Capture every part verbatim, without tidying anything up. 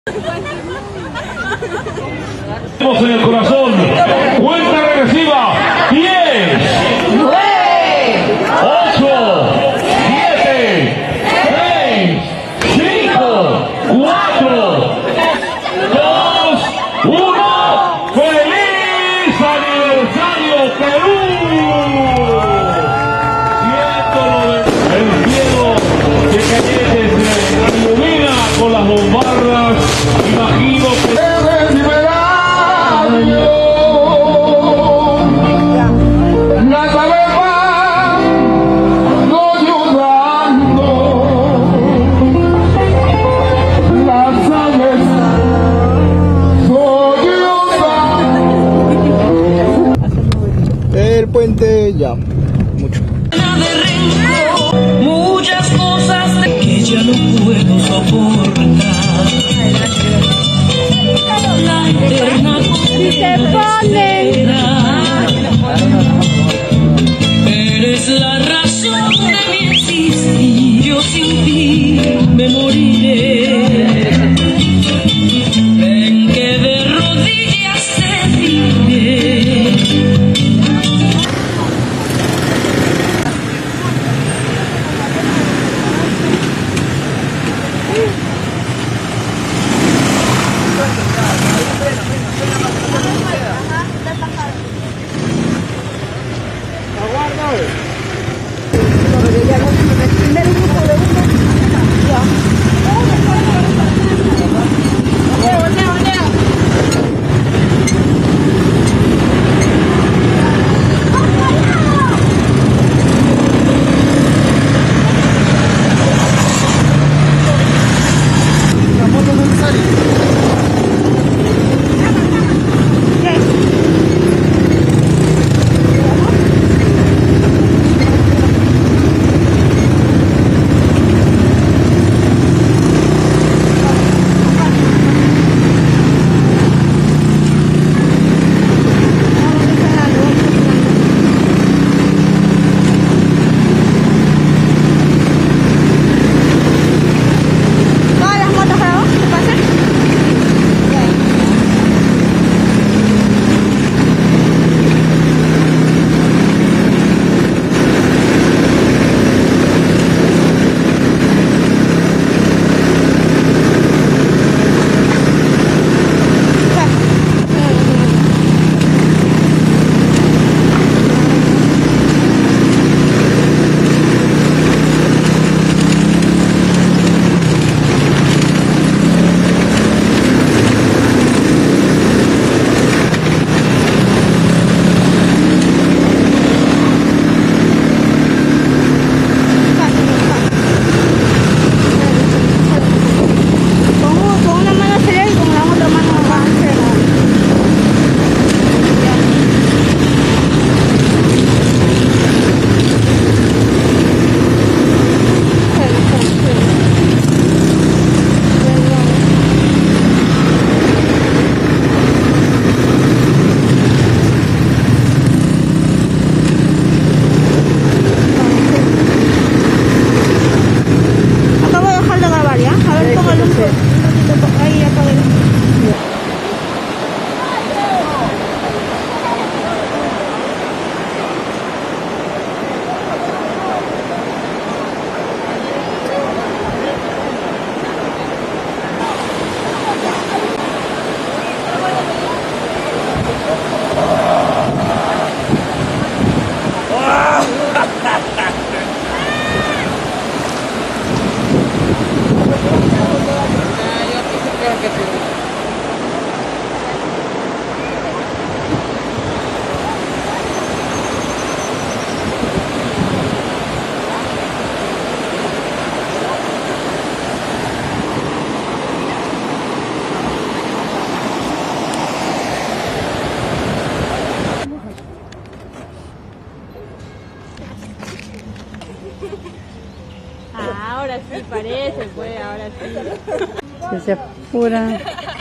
En el corazón, cuenta regresiva, diez, nueve, ocho, siete, seis, cinco, cuatro, dos, uno, ¡feliz aniversario Perú! El cielo de cañetes de ilumina con las bombardas, imagino que... El puente ya, mucho. Muchas cosas que ya no puedo soportar. La eterna eres la razón de mi existir. Yo sin ti me moriré. Ven que de rodillas te diré. Ahora sí parece, pues, ahora sí. Que se apura.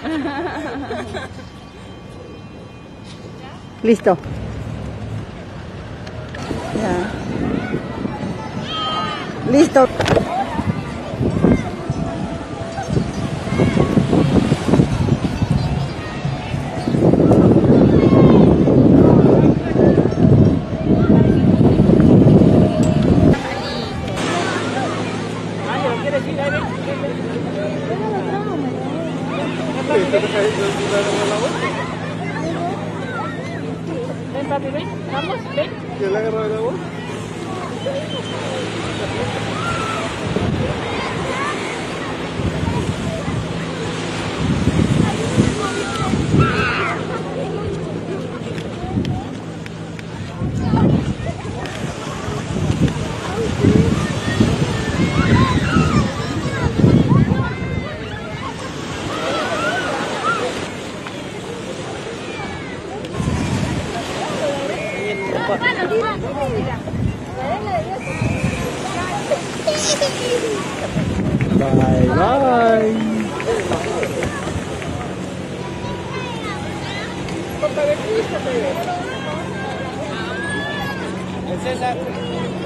Listo. Ya. Listo. Ven, papi, ven. Vamos, ven. ¿Quién le agarró el agua? Bye bye. César.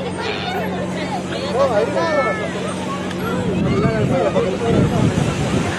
Oh, ahí está.